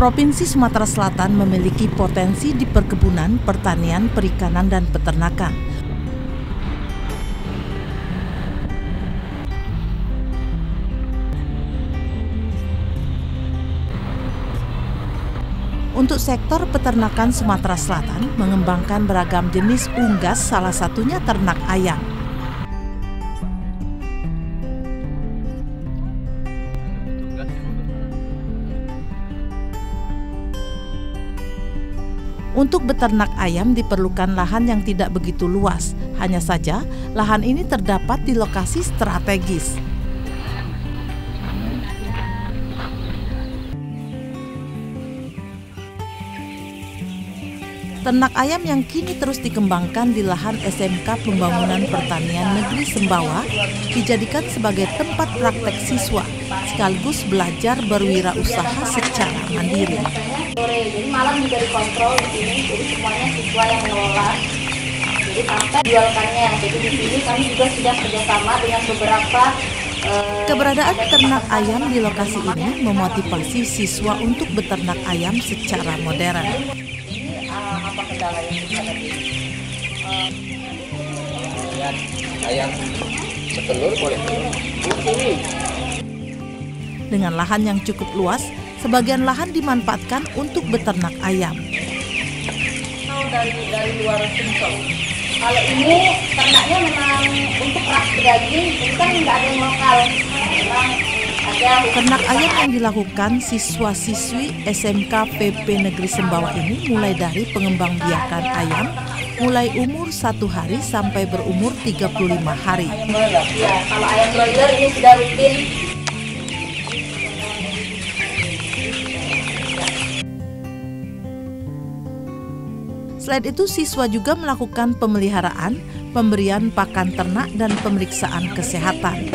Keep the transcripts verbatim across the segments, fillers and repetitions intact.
Provinsi Sumatera Selatan memiliki potensi di perkebunan, pertanian, perikanan, dan peternakan. Untuk sektor peternakan, Sumatera Selatan mengembangkan beragam jenis unggas, salah satunya ternak ayam. Untuk beternak ayam diperlukan lahan yang tidak begitu luas. Hanya saja, lahan ini terdapat di lokasi strategis. Ternak ayam yang kini terus dikembangkan di lahan S M K Pembangunan Pertanian Negeri Sembawa dijadikan sebagai tempat praktek siswa sekaligus belajar berwirausaha secara mandiri. Jadi malam juga dikontrol di sini, jadi semuanya siswa yang mengelola. Jadi sampai jualkannya. Jadi di sini kami juga sudah kerjasama dengan beberapa. Eh, Keberadaan ternak ayam di lokasi ini memotivasi siswa untuk beternak ayam secara modern. Apa kendala yang dihadapi? Ayam setelur boleh. Dengan lahan yang cukup luas, sebagian lahan dimanfaatkan untuk beternak ayam. Kalau dari dari luar Sumsel, kalau ini ternaknya memang untuk ras daging, itu kan nggak ada yang lokal. Memang ada. Ternak ayam yang dilakukan siswa-siswi S M K P P Negeri Sembawa ini mulai dari pengembangbiakan ayam, mulai umur satu hari sampai berumur tiga puluh lima hari. Ya, kalau ayam broiler ini sudah rutin. Selain itu, siswa juga melakukan pemeliharaan, pemberian pakan ternak, dan pemeriksaan kesehatan.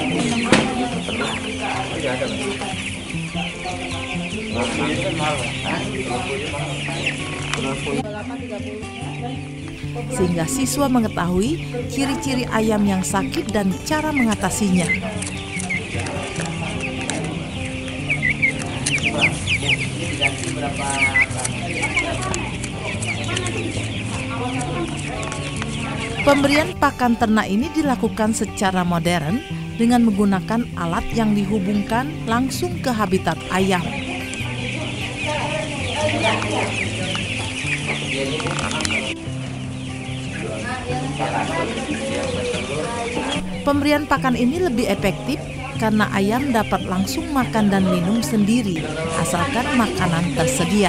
Sehingga siswa mengetahui ciri-ciri ayam yang sakit dan cara mengatasinya. Pemberian pakan ternak ini dilakukan secara modern dengan menggunakan alat yang dihubungkan langsung ke habitat ayam. Pemberian pakan ini lebih efektif karena ayam dapat langsung makan dan minum sendiri, asalkan makanan tersedia.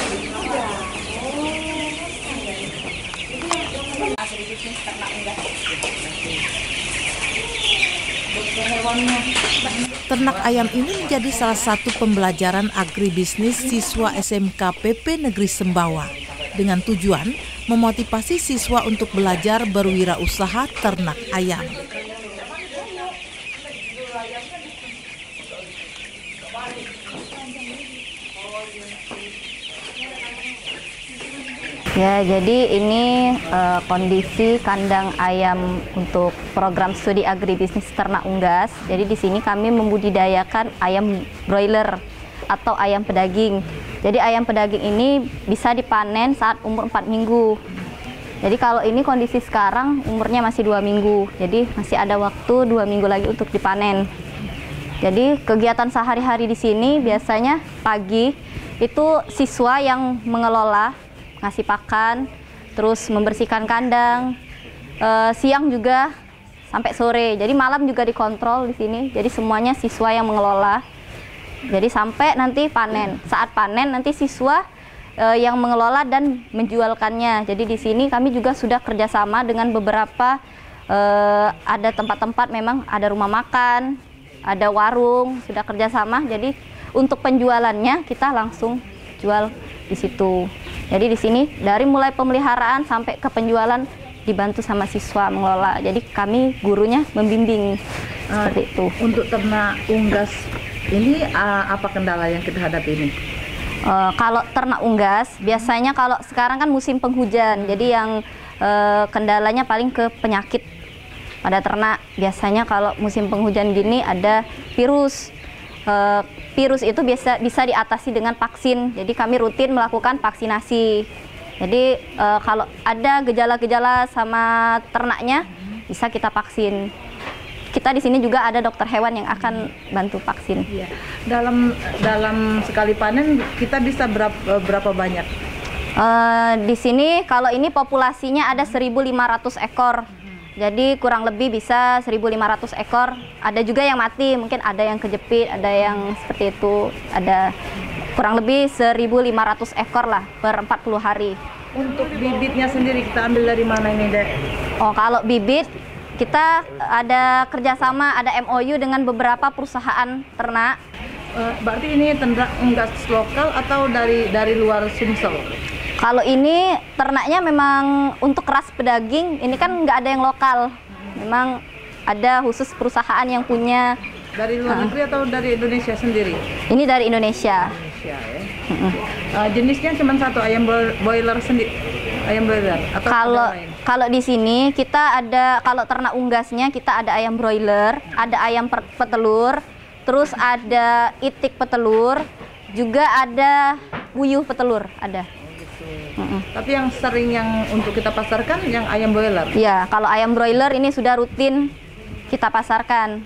Ternak ayam ini menjadi salah satu pembelajaran agribisnis siswa S M K P P Negeri Sembawa dengan tujuan memotivasi siswa untuk belajar berwirausaha ternak ayam. Ya, jadi ini uh, kondisi kandang ayam untuk program studi agribisnis ternak unggas. Jadi di sini kami membudidayakan ayam broiler atau ayam pedaging. Jadi ayam pedaging ini bisa dipanen saat umur empat minggu. Jadi kalau ini kondisi sekarang umurnya masih dua minggu. Jadi masih ada waktu dua minggu lagi untuk dipanen. Jadi kegiatan sehari-hari di sini biasanya pagi itu siswa yang mengelola, ngasih pakan, terus membersihkan kandang, e, siang juga sampai sore. Jadi malam juga dikontrol di sini. Jadi semuanya siswa yang mengelola. Jadi sampai nanti panen. Saat panen nanti siswa e, yang mengelola dan menjualkannya. Jadi di sini kami juga sudah kerjasama dengan beberapa e, ada tempat-tempat, memang ada rumah makan, ada warung, sudah kerjasama. Jadi untuk penjualannya kita langsung jual di situ. Jadi di sini dari mulai pemeliharaan sampai ke penjualan dibantu sama siswa mengelola. Jadi kami gurunya membimbing uh, seperti itu. Untuk ternak unggas ini uh, apa kendala yang kita hadapi ini? Uh, kalau ternak unggas biasanya kalau sekarang kan musim penghujan, jadi yang uh, kendalanya paling ke penyakit pada ternak. Biasanya kalau musim penghujan gini ada virus. uh, virus itu bisa bisa diatasi dengan vaksin. Jadi kami rutin melakukan vaksinasi. Jadi uh, kalau ada gejala-gejala sama ternaknya bisa kita vaksin. Kita di sini juga ada dokter hewan yang akan bantu vaksin. Iya. Dalam dalam sekali panen kita bisa berapa berapa banyak? Uh, di sini kalau ini populasinya ada seribu lima ratus ekor. Jadi kurang lebih bisa seribu lima ratus ekor. Ada juga yang mati, mungkin ada yang kejepit, ada yang seperti itu. Ada kurang lebih seribu lima ratus ekor lah per empat puluh hari. Untuk bibitnya sendiri kita ambil dari mana ini, Dek? Oh, kalau bibit kita ada kerjasama, ada M O U dengan beberapa perusahaan ternak. Uh, berarti ini ternak unggas lokal atau dari dari luar Sumsel? Kalau ini ternaknya memang untuk ras pedaging, ini kan nggak ada yang lokal. Memang ada khusus perusahaan yang punya. Dari luar negeri uh, atau dari Indonesia sendiri? Ini dari Indonesia. Indonesia ya. Uh, jenisnya cuma satu, ayam broiler sendiri. Ayam broiler atau kalau lain? Kalau di sini kita ada, kalau ternak unggasnya kita ada ayam broiler, ada ayam petelur, terus ada itik petelur, juga ada puyuh petelur, ada. Mm -mm. Tapi yang sering yang untuk kita pasarkan yang ayam broiler? Ya, kalau ayam broiler ini sudah rutin kita pasarkan.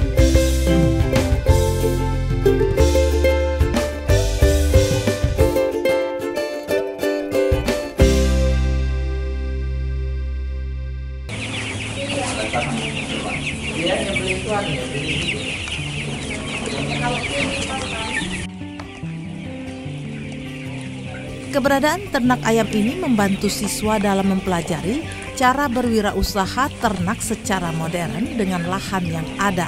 Keberadaan ternak ayam ini membantu siswa dalam mempelajari cara berwirausaha ternak secara modern dengan lahan yang ada.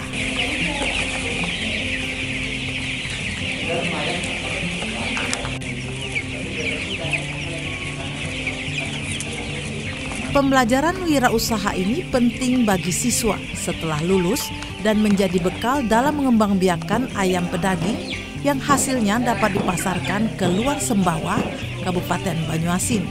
Pembelajaran wirausaha ini penting bagi siswa setelah lulus dan menjadi bekal dalam mengembangbiakan ayam pedaging yang hasilnya dapat dipasarkan ke luar Sembawa, Kabupaten Banyuasin.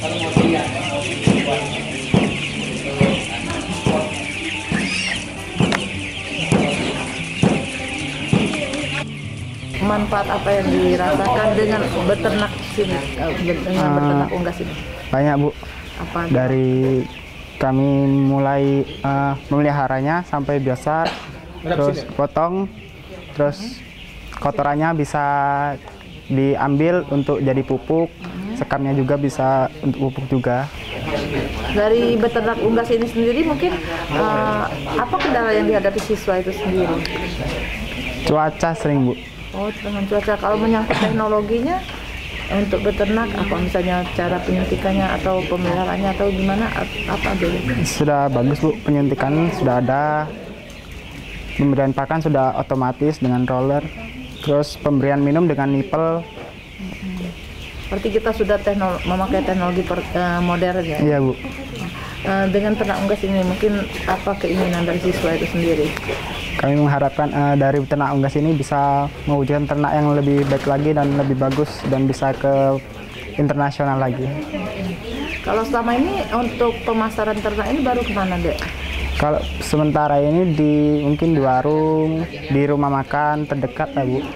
Manfaat apa yang dirasakan dengan beternak sini, dengan beternak unggas ini? Banyak, Bu. Apa? Dari kami mulai uh, memeliharanya sampai biasa, terus potong, terus kotorannya bisa diambil untuk jadi pupuk, sekamnya juga bisa untuk pupuk juga. Dari beternak unggas ini sendiri mungkin uh, apa kendala yang dihadapi siswa itu sendiri? Cuaca sering, Bu. Oh, dengan cuaca. Kalau menyangkut teknologinya untuk beternak, apa misalnya cara penyuntikannya atau pemeliharaannya atau gimana, apa dulu? Sudah bagus, Bu, penyuntikan sudah ada, pemberian pakan sudah otomatis dengan roller, terus pemberian minum dengan nipel. Berarti kita sudah teknolo memakai teknologi per, uh, modern ya? Iya, Bu. Uh, dengan ternak unggas ini mungkin apa keinginan dari siswa itu sendiri? Kami mengharapkan uh, dari ternak unggas ini bisa mewujudkan ternak yang lebih baik lagi dan lebih bagus dan bisa ke internasional lagi. Kalau selama ini untuk pemasaran ternak ini baru kemana, Dek? Kalau sementara ini di mungkin di warung, di rumah makan terdekat lah, Bu.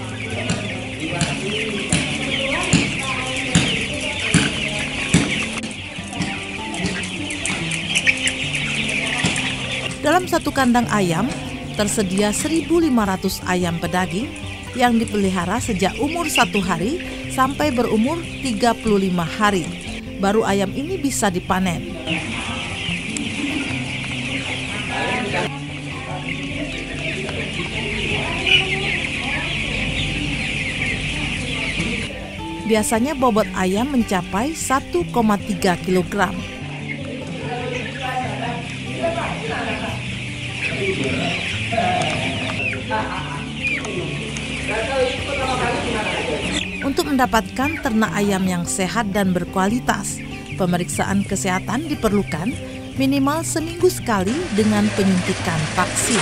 Dalam satu kandang ayam tersedia seribu lima ratus ayam pedaging yang dipelihara sejak umur satu hari sampai berumur tiga puluh lima hari. Baru ayam ini bisa dipanen. Biasanya bobot ayam mencapai satu koma tiga kilogram. Untuk mendapatkan ternak ayam yang sehat dan berkualitas, pemeriksaan kesehatan diperlukan minimal seminggu sekali dengan penyuntikan vaksin.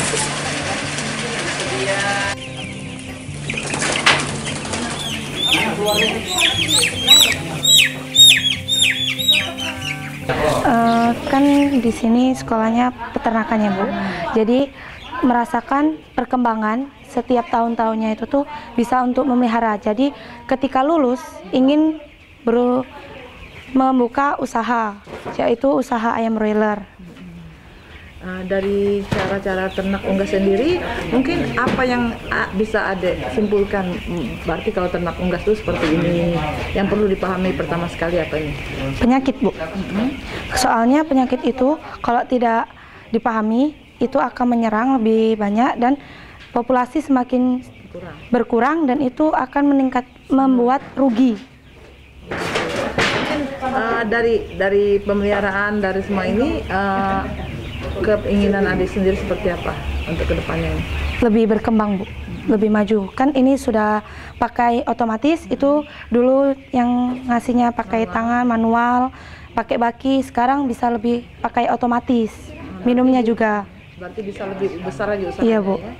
Uh, kan di sini sekolahnya peternakan ya, Bu. Jadi merasakan perkembangan setiap tahun-tahunnya itu tuh bisa untuk memelihara. Jadi ketika lulus ingin ber membuka usaha, yaitu usaha ayam broiler. Uh, dari cara-cara ternak unggas sendiri, mungkin apa yang uh, bisa Ade simpulkan? Berarti kalau ternak unggas itu seperti ini, yang perlu dipahami pertama sekali apa ini? Penyakit, Bu. Mm-hmm. Soalnya penyakit itu kalau tidak dipahami, itu akan menyerang lebih banyak dan populasi semakin berkurang, berkurang dan itu akan meningkat, membuat rugi. Mungkin uh, dari dari pemeliharaan dari semua ini, uh, keinginan adik sendiri seperti apa untuk kedepannya? Lebih berkembang, Bu, lebih maju. Kan ini sudah pakai otomatis, itu dulu yang ngasihnya pakai tangan manual, pakai baki, sekarang bisa lebih pakai otomatis. Minumnya juga. Berarti bisa lebih besar aja usahanya. Iya, Bu. Ya?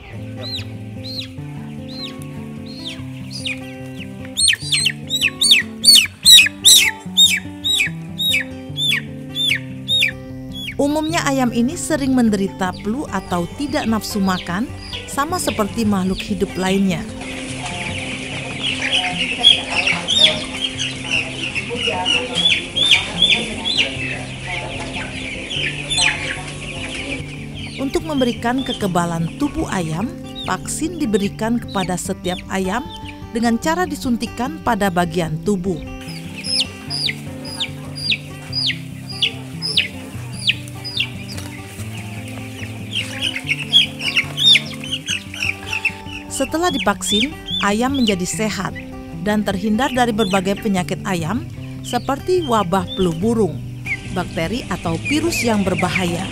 Umumnya ayam ini sering menderita flu atau tidak nafsu makan, sama seperti makhluk hidup lainnya. Untuk memberikan kekebalan tubuh ayam, vaksin diberikan kepada setiap ayam dengan cara disuntikan pada bagian tubuh. Setelah divaksin, ayam menjadi sehat dan terhindar dari berbagai penyakit ayam seperti wabah flu burung, bakteri atau virus yang berbahaya.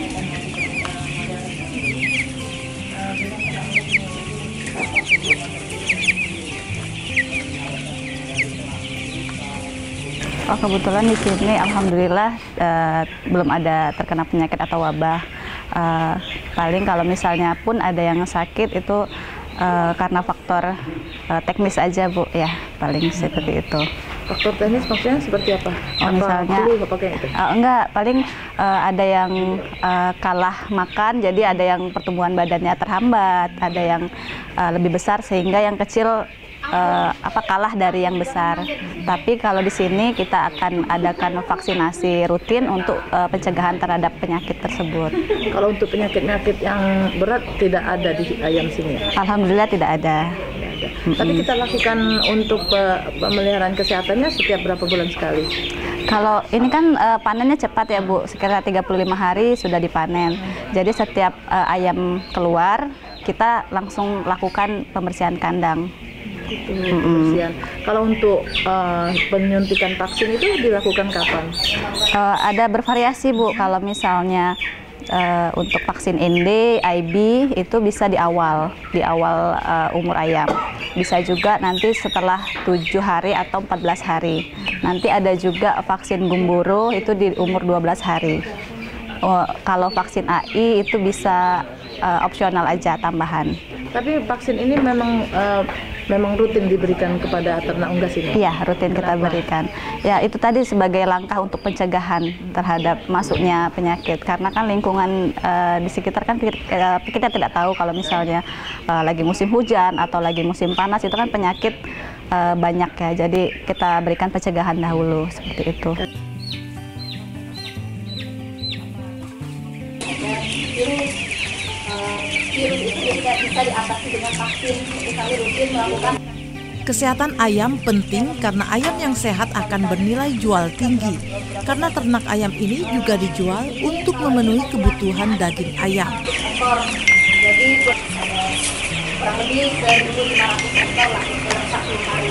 Oh, kebetulan di sini alhamdulillah uh, belum ada terkena penyakit atau wabah. Uh, paling kalau misalnya pun ada yang sakit itu uh, karena faktor uh, teknis aja, Bu, ya, paling seperti itu. Faktor teknis maksudnya seperti apa? Oh, apa misalnya flu, apa kayak itu? Uh, enggak, paling uh, ada yang uh, kalah makan, jadi ada yang pertumbuhan badannya terhambat, ada yang uh, lebih besar sehingga yang kecil Uh, apa kalah dari yang besar. Tapi kalau di sini kita akan adakan vaksinasi rutin untuk uh, pencegahan terhadap penyakit tersebut. Kalau untuk penyakit-penyakit yang berat tidak ada di ayam sini? Alhamdulillah tidak ada. Tidak ada. Mm-hmm. Tapi kita lakukan untuk uh, pemeliharaan kesehatannya setiap berapa bulan sekali? Kalau ini kan uh, panennya cepat ya, Bu, sekitar tiga puluh lima hari sudah dipanen. Jadi setiap uh, ayam keluar kita langsung lakukan pembersihan kandang. Itu, pembersihan. Kalau untuk uh, penyuntikan vaksin itu dilakukan kapan? Uh, ada bervariasi, Bu. Kalau misalnya uh, untuk vaksin N D, I B itu bisa di awal, di awal uh, umur ayam. Bisa juga nanti setelah tujuh hari atau empat belas hari. Nanti ada juga vaksin gumboro itu di umur dua belas hari. Uh, kalau vaksin A I itu bisa uh, opsional aja, tambahan. Tapi vaksin ini memang uh, memang rutin diberikan kepada ternak unggas ini? Iya, rutin kita berikan. Ya, itu tadi sebagai langkah untuk pencegahan terhadap masuknya penyakit. Karena kan lingkungan uh, di sekitar kan kita, kita tidak tahu kalau misalnya uh, lagi musim hujan atau lagi musim panas, itu kan penyakit uh, banyak ya. Jadi kita berikan pencegahan dahulu, seperti itu. Virus itu tidak bisa diatasi dengan vaksin, jadi kami rutin melakukan. Kesehatan ayam penting karena ayam yang sehat akan bernilai jual tinggi. Karena ternak ayam ini juga dijual untuk memenuhi kebutuhan daging ayam. Ekor, jadi kurang lebih seribu lima ratus ekor lah dalam satu hari.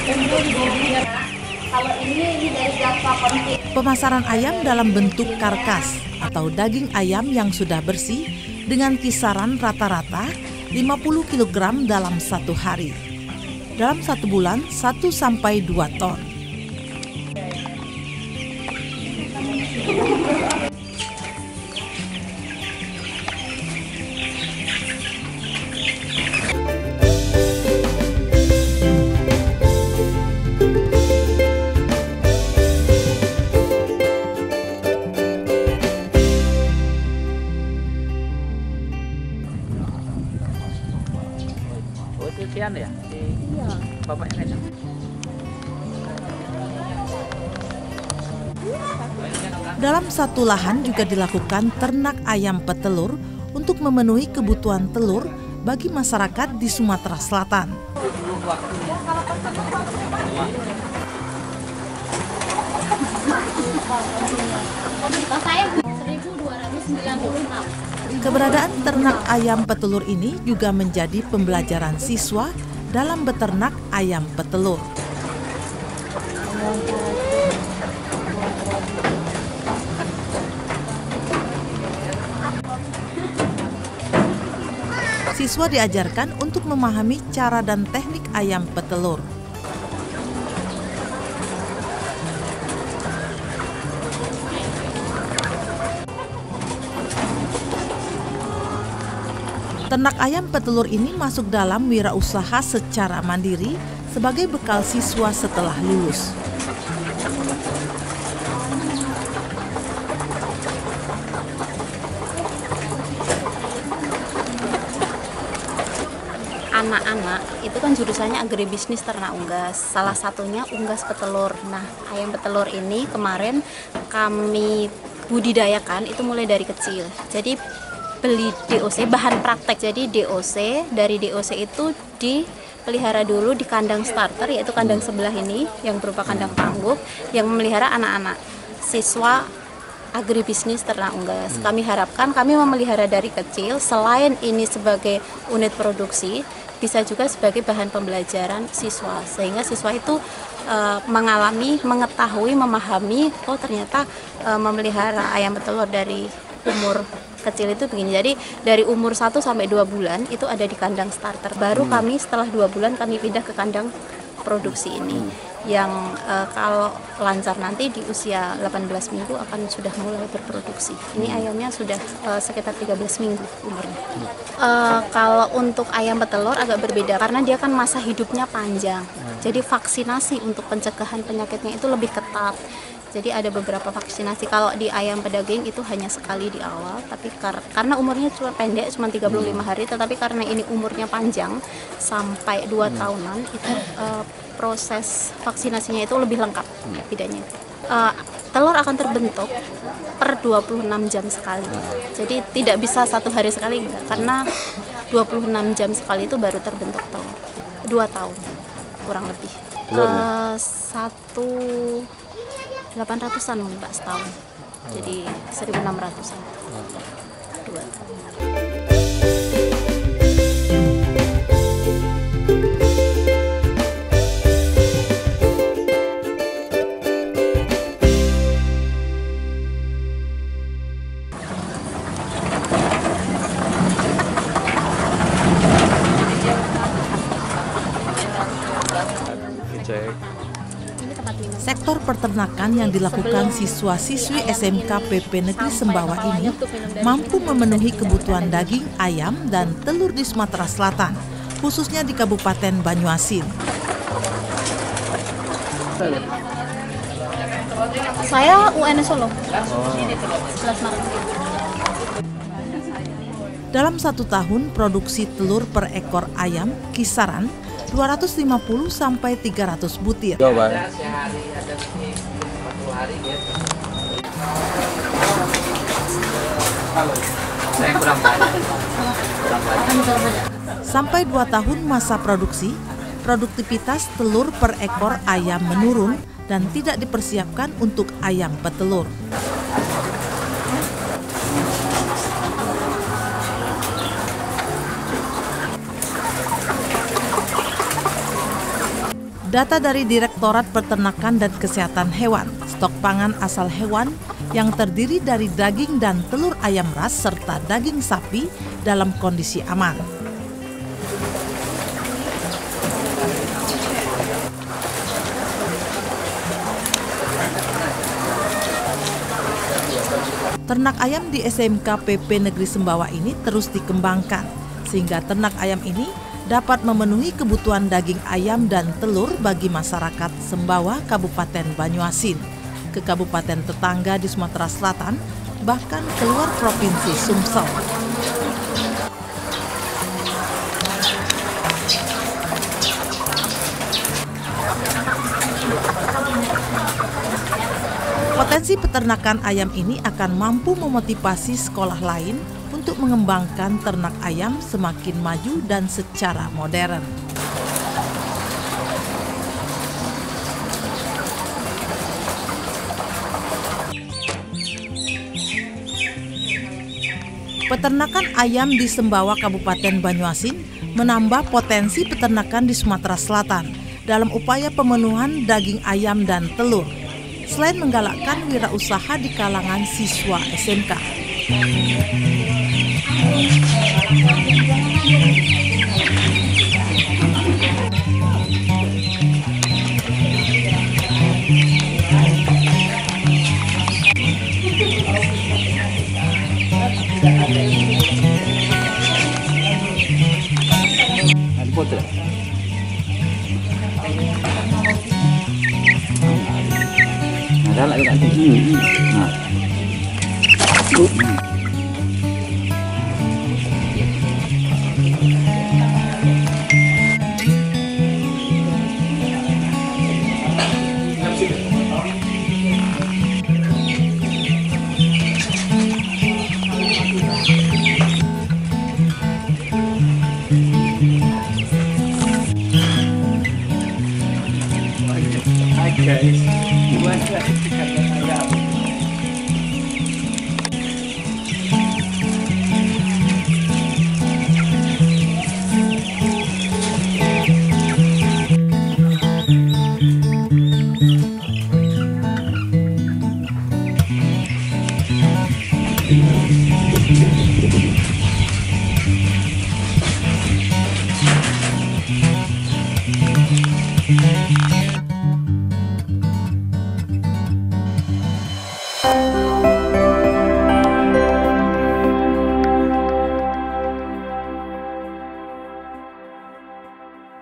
Kalau ini ini dari Java konflik. Pemasaran ayam dalam bentuk karkas atau daging ayam yang sudah bersih dengan kisaran rata-rata lima puluh kilogram dalam satu hari. Dalam satu bulan, satu sampai dua ton. Cucian ya? Iya. Bapaknya kayaknya. Dalam satu lahan juga dilakukan ternak ayam petelur untuk memenuhi kebutuhan telur bagi masyarakat di Sumatera Selatan. Keberadaan ternak ayam petelur ini juga menjadi pembelajaran siswa dalam beternak ayam petelur. Siswa diajarkan untuk memahami cara dan teknik ayam petelur. Ternak ayam petelur ini masuk dalam wirausaha secara mandiri sebagai bekal siswa setelah lulus. Anak-anak itu kan jurusannya agribisnis ternak unggas, salah satunya unggas petelur. Nah, ayam petelur ini kemarin kami budidayakan itu mulai dari kecil. Jadi beli D O C, bahan praktek. Jadi D O C, dari D O C itu dipelihara dulu di kandang starter, yaitu kandang sebelah ini yang berupa kandang pangguk yang memelihara anak-anak siswa agribisnis ternak unggas. Kami harapkan kami memelihara dari kecil, selain ini sebagai unit produksi, bisa juga sebagai bahan pembelajaran siswa, sehingga siswa itu e, mengalami, mengetahui, memahami, oh ternyata e, memelihara ayam petelur dari umur kecil itu begini. Jadi dari umur satu sampai dua bulan itu ada di kandang starter. Baru kami setelah dua bulan kami pindah ke kandang produksi ini, yang e, kalau lancar nanti di usia delapan belas minggu akan sudah mulai berproduksi. Ini ayamnya sudah e, sekitar tiga belas minggu umurnya. E, kalau untuk ayam petelur agak berbeda karena dia kan masa hidupnya panjang. Jadi vaksinasi untuk pencegahan penyakitnya itu lebih ketat. Jadi ada beberapa vaksinasi. Kalau di ayam pedaging itu hanya sekali di awal, tapi kar karena umurnya cuma pendek, cuma tiga puluh lima hari, tetapi karena ini umurnya panjang sampai dua tahunan, itu uh, proses vaksinasinya itu lebih lengkap bedanya. Uh, telur akan terbentuk per dua puluh enam jam sekali. Jadi tidak bisa satu hari sekali enggak, karena dua puluh enam jam sekali itu baru terbentuk telur. Dua tahun kurang lebih. Uh, satu delapan ratusan Mbak setahun. Jadi seribu enam ratusan. Dua tahun. Sektor peternakan yang dilakukan siswa-siswi S M K P P Negeri Sembawa ini mampu memenuhi kebutuhan daging, ayam, dan telur di Sumatera Selatan, khususnya di Kabupaten Banyuasin. Saya U N Solo. Dalam satu tahun, produksi telur per ekor ayam kisaran dua ratus lima puluh sampai tiga ratus butir. Sampai dua tahun masa produksi, produktivitas telur per ekor ayam menurun dan tidak dipersiapkan untuk ayam petelur. Data dari Direktorat Peternakan dan Kesehatan Hewan, stok pangan asal hewan yang terdiri dari daging dan telur ayam ras serta daging sapi dalam kondisi aman. Ternak ayam di S M K P P Negeri Sembawa ini terus dikembangkan, sehingga ternak ayam ini dapat memenuhi kebutuhan daging ayam dan telur bagi masyarakat Sembawa, Kabupaten Banyuasin, ke kabupaten tetangga di Sumatera Selatan, bahkan keluar Provinsi Sumsel. Potensi peternakan ayam ini akan mampu memotivasi sekolah lain untuk mengembangkan ternak ayam semakin maju dan secara modern. Peternakan ayam di Sembawa Kabupaten Banyuasin menambah potensi peternakan di Sumatera Selatan dalam upaya pemenuhan daging ayam dan telur, selain menggalakkan wirausaha di kalangan siswa S M K. Foto. Ada lagi kan ini. Nah. Guys.